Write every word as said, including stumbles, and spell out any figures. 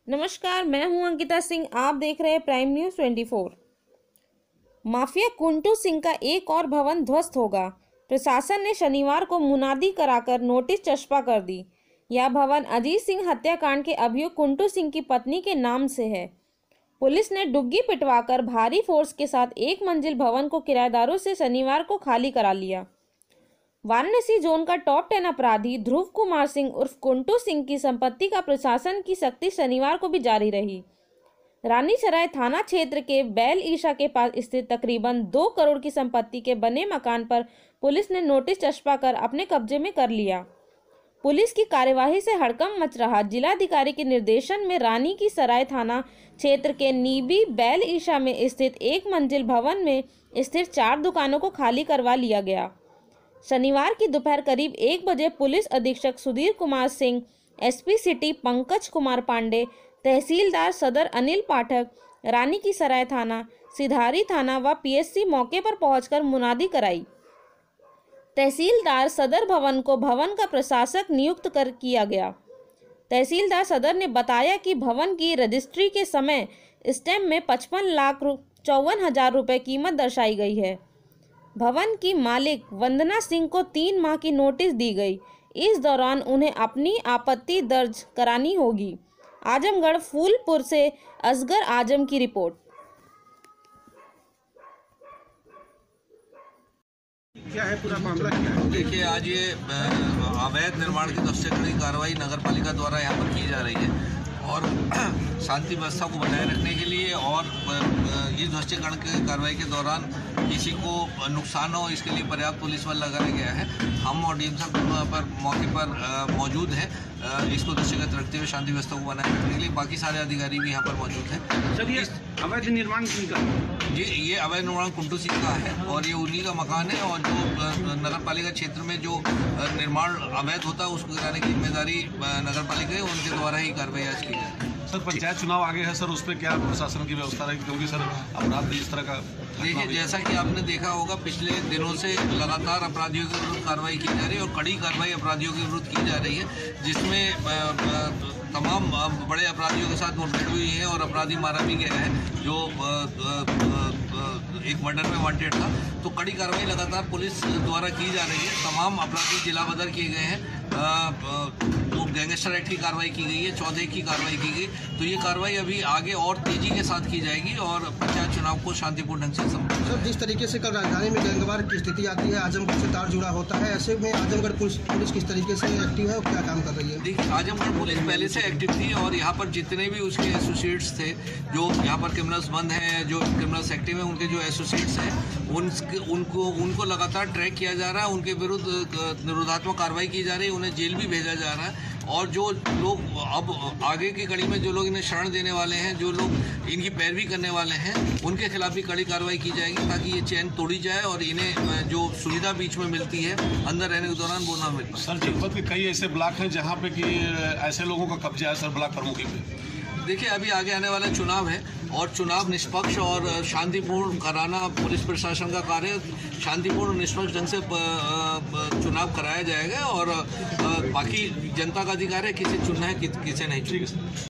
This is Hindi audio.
नमस्कार, मैं हूं अंकिता सिंह। आप देख रहे हैं प्राइम न्यूज़ चौबीस। माफिया कुंटू सिंह का एक और भवन ध्वस्त होगा। प्रशासन ने शनिवार को मुनादी कराकर नोटिस चस्पा कर दी। यह भवन अजीत सिंह हत्याकांड के अभियुक्त कुंटू सिंह की पत्नी के नाम से है। पुलिस ने डुग्गी पिटवाकर भारी फोर्स के साथ एक मंजिल भवन को किराएदारों से शनिवार को खाली करा लिया। वाराणसी जोन का टॉप टेन अपराधी ध्रुव कुमार सिंह उर्फ कुंटू सिंह की संपत्ति का प्रशासन की सख्ती शनिवार को भी जारी रही। रानीसराय थाना क्षेत्र के बैल ईशा के पास स्थित तकरीबन दो करोड़ की संपत्ति के बने मकान पर पुलिस ने नोटिस चस्पा कर अपने कब्जे में कर लिया। पुलिस की कार्यवाही से हड़कंप मच रहा। जिलाधिकारी के निर्देशन में रानी की सराय थाना क्षेत्र के नीबी बैल ईशा में स्थित एक मंजिल भवन में स्थित चार दुकानों को खाली करवा लिया गया। शनिवार की दोपहर करीब एक बजे पुलिस अधीक्षक सुधीर कुमार सिंह, एसपी सिटी पंकज कुमार पांडे, तहसीलदार सदर अनिल पाठक, रानी की सराय थाना, सिधारी थाना व पीएससी मौके पर पहुंचकर मुनादी कराई। तहसीलदार सदर भवन को भवन का प्रशासक नियुक्त कर किया गया। तहसीलदार सदर ने बताया कि भवन की रजिस्ट्री के समय स्टैम्प में पचपन लाख चौवन हजार रुपये कीमत दर्शाई गई है। भवन की मालिक वंदना सिंह को तीन माह की नोटिस दी गई। इस दौरान उन्हें अपनी आपत्ति दर्ज करानी होगी। आजमगढ़ फूलपुर से असगर आजम की रिपोर्ट। क्या है पूरा मामला, क्या है? देखिए, आज ये अवैध निर्माण की तस्करी की कार्रवाई नगर पालिका द्वारा यहाँ पर की जा रही है और शांति व्यवस्था को बनाए रखने के लिए और इस ध्वस्तीकरण की कार्रवाई के दौरान किसी को नुकसान हो, इसके लिए पर्याप्त पुलिस बल लगाया गया है। हम और डीएम साहब पर मौके पर मौजूद हैं इसको दृष्टिगत रखते हुए शांति व्यवस्था को बनाए रखने के लिए। बाकी सारे अधिकारी भी यहाँ पर मौजूद हैं। सर, ये अवैध निर्माण किनका? ये ये अवैध निर्माण कुंटू सिंह का है और ये उन्हीं का मकान है और जो नगर पालिका क्षेत्र में जो निर्माण अवैध होता है उसको गिराने की जिम्मेदारी नगर पालिका है, उनके द्वारा ही कार्रवाई आज की जाए। सर, पंचायत चुनाव आगे है सर, उस पर क्या प्रशासन की व्यवस्था रहेगी, क्योंकि सर अपराध भी इस तरह का? देखिए, जैसा कि आपने देखा होगा पिछले दिनों से लगातार अपराधियों के विरुद्ध कार्रवाई की जा रही है और कड़ी कार्रवाई अपराधियों के विरुद्ध की जा रही है, जिसमें तमाम बड़े अपराधियों के साथ मुठभेड़ हुई है और अपराधी मारा भी गया है जो एक मर्डर में वांटेड था। तो कड़ी कार्रवाई लगातार पुलिस द्वारा की जा रही है। तमाम अपराधी जिला बदर किए गए हैं। तो गैंगस्टर एक्ट की कार्रवाई की गई है, चौदह की कार्रवाई की गई। तो ये कार्रवाई अभी आगे और तेजी के साथ की जाएगी और पंचायत चुनाव को शांतिपूर्ण ढंग से संपन्न। सर, जिस तरीके से कल राजधानी में गैंगवार की स्थिति आती है, आजमगढ़ से तार जुड़ा होता है, ऐसे में आजमगढ़ पुलिस पुलिस किस तरीके से एक्टिव है और क्या काम कर रही है? देखिए, आजमगढ़ पुलिस पहले से एक्टिव थी और यहाँ पर जितने भी उसके एसोसिएट्स थे, जो यहाँ पर क्रिमिनल्स बंद हैं, जो क्रिमिनल्स एक्टिव हैं, उनके जो एसोसिएट्स हैं उन उनको उनको लगातार ट्रैक किया जा रहा है। उनके विरुद्ध निरोधात्मक कार्रवाई की जा रही है, उन्हें जेल भी भेजा जा रहा है। और जो लोग अब आगे की कड़ी में जो लोग इन्हें शरण देने वाले हैं, जो लोग इनकी पैरवी करने वाले हैं, उनके खिलाफ भी कड़ी कार्रवाई की जाएगी ताकि ये चैन तोड़ी जाए और इन्हें जो सुविधा बीच में मिलती है अंदर रहने के दौरान वो ना मिल पाए। सर, जनपद के कई ऐसे ब्लॉक हैं जहाँ पे कि ऐसे लोगों का कब्जा है सर, ब्लॉक प्रमुखी पे। देखिए, अभी आगे आने वाला चुनाव है और चुनाव निष्पक्ष और शांतिपूर्ण कराना पुलिस प्रशासन का कार्य। शांतिपूर्ण निष्पक्ष ढंग से चुनाव कराया जाएगा और बाकी जनता का अधिकार है किसे चुनना है किसे नहीं।